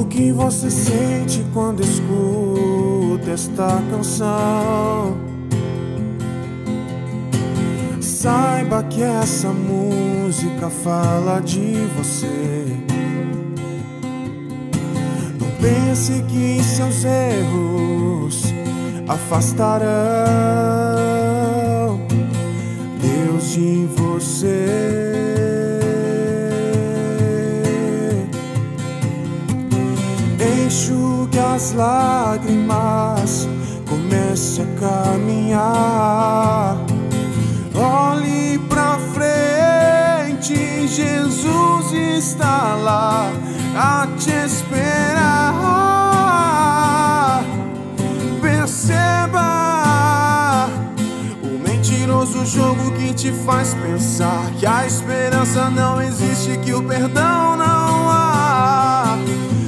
que você sente quando escuta esta canção? Saiba que essa música fala de você. Não pense que seus erros afastarão Deus de você. Enxugue as lágrimas, comece a caminhar. Olhe pra frente, Jesus está lá a te esperar. Perceba o mentiroso jogo que te faz pensar que a esperança não existe, que o perdão não há.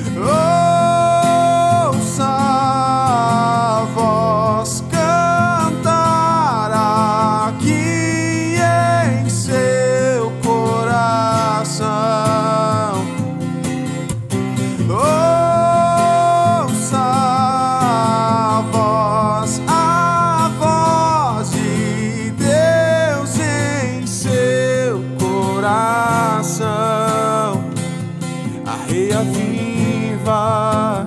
Ouça a voz cantar aqui em seu coração. Ouça a voz de Deus em seu coração. Arreia viva.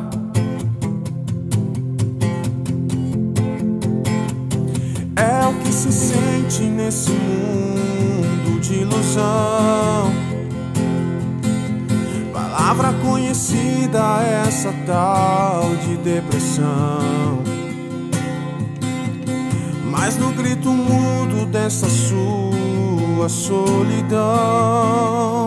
É o que se sente nesse mundo de ilusão. Palavra conhecida, essa tal de depressão. Mas no grito mudo dessa sua solidão,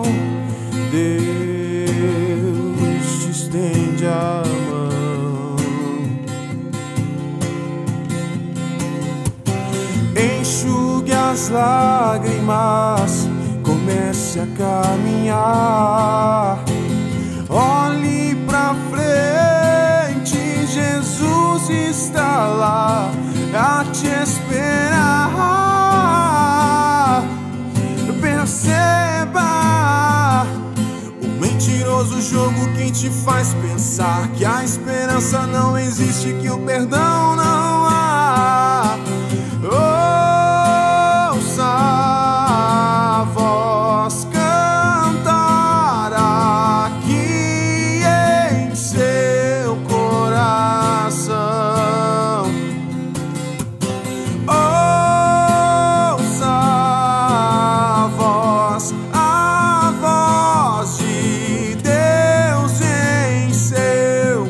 Deus te estende a mão. Enxugue as lágrimas, comece a caminhar. Olhe pra frente, Jesus está lá a te esperar. Perceba o mentiroso jogo que te faz pensar que a esperança não existe, que o perdão não há. Ouça a voz cantar aqui em seu coração. Ouça a voz de Deus em seu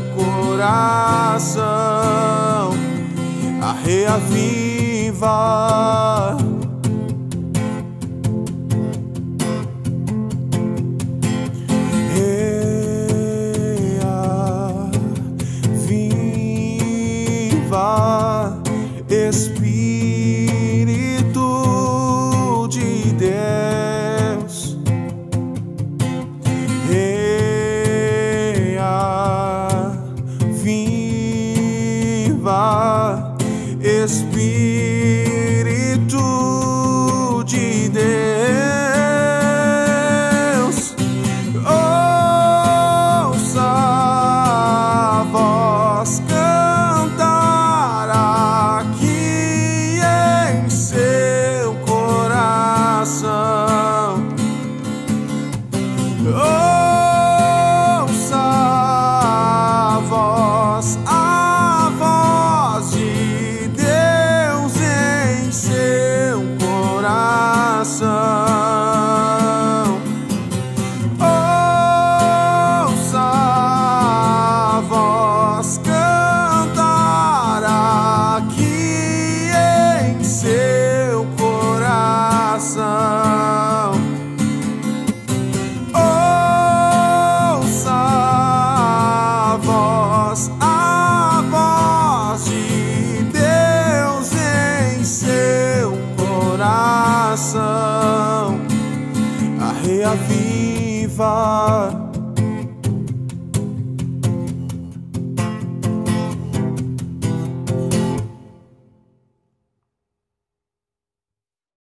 coração. Arreia viva. Viva, Espírito de Deus. Viva, Espírito de Deus. Ouça a voz cantar aqui em seu coração. Ouça a voz de Deus em seu coração. Ouça a voz cantar aqui em seu coração. Ouça a voz de Deus em seu coração. Arreia viva.